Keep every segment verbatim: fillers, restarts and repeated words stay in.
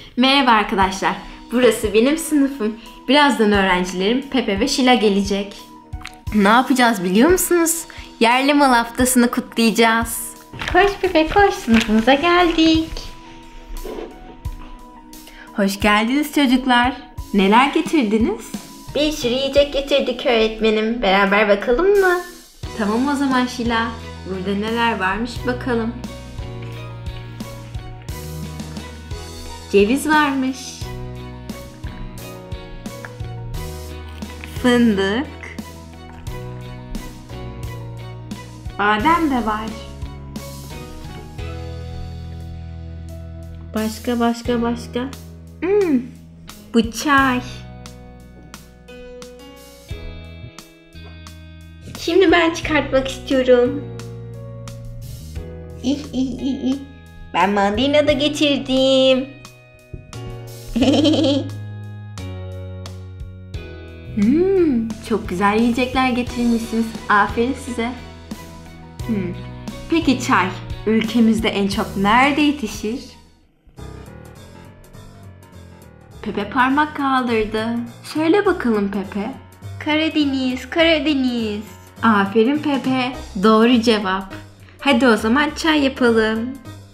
Merhaba arkadaşlar, burası benim sınıfım. Birazdan öğrencilerim Pepe ve Şila gelecek. Ne yapacağız biliyor musunuz? Yerli mal haftasını kutlayacağız. Koş Pepe koş, sınıfımıza geldik. Hoş geldiniz çocuklar. Neler getirdiniz? Bir sürü yiyecek getirdik öğretmenim. Beraber bakalım mı? Tamam o zaman Şila. Burada neler varmış bakalım. Ceviz varmış. Fındık. Badem de var. Başka başka başka. Hmm, bu çay. Şimdi ben çıkartmak istiyorum. İh ih ih ih. Ben mandalina da getirdim. Hmm, çok güzel yiyecekler getirmişsiniz. Aferin size. Hmm. Peki çay ülkemizde en çok nerede yetişir? Pepe parmak kaldırdı. Söyle bakalım Pepe. Karadeniz, Karadeniz. Aferin Pepe. Doğru cevap. Hadi o zaman çay yapalım.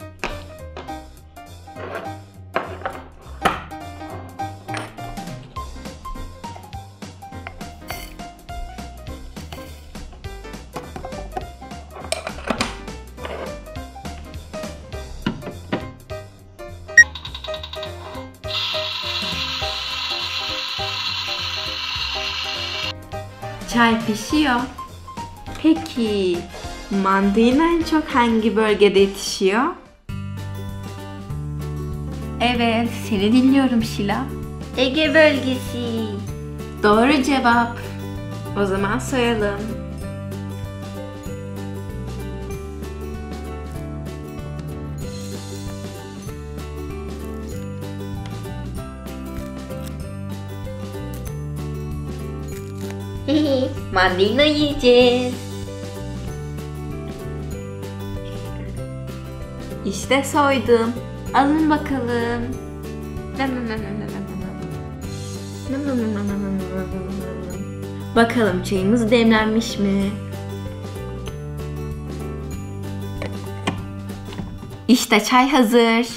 Çay pişiyor. Peki mandalina en çok hangi bölgede yetişiyor? Evet, seni dinliyorum Şila. Ege bölgesi. Doğru cevap. O zaman sayalım. Mandalina yiyeceğiz. İşte soydum. Alın bakalım. Bakalım çayımız demlenmiş mi? İşte çay hazır.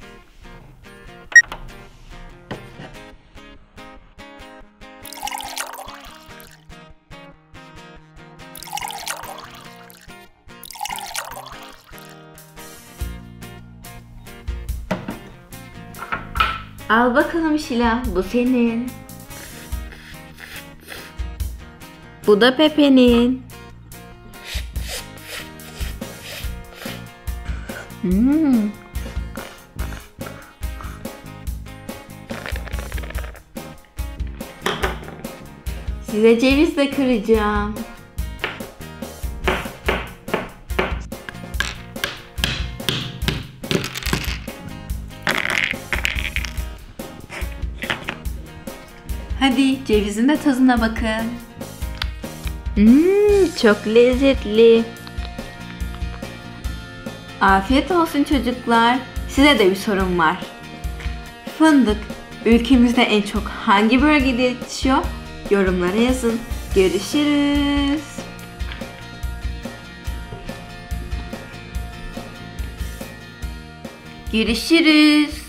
Al bakalım Şila, bu senin. Bu da Pepe'nin. Hmm. Size ceviz de kıracağım. Hadi cevizin de tadına bakın. Hmm, çok lezzetli. Afiyet olsun çocuklar. Size de bir sorum var. Fındık ülkemizde en çok hangi bölgede yetişiyor? Yorumlara yazın. Görüşürüz. Görüşürüz.